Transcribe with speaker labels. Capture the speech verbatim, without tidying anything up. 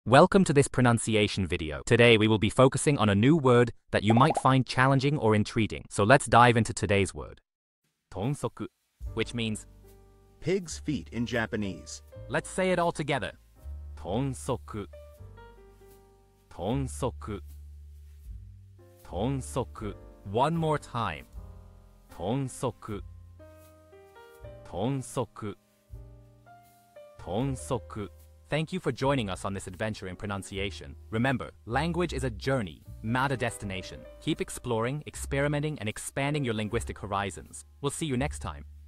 Speaker 1: Welcome to this pronunciation video. Today we will be focusing on a new word that you might find challenging or intriguing. So let's dive into today's word. Tonsoku, which means
Speaker 2: pig's feet in Japanese.
Speaker 1: Let's say it all together. Tonsoku. Tonsoku. Tonsoku. One more time. Tonsoku. Tonsoku. Tonsoku. Thank you for joining us on this adventure in pronunciation. Remember, language is a journey, not a destination. Keep exploring, experimenting, and expanding your linguistic horizons. We'll see you next time.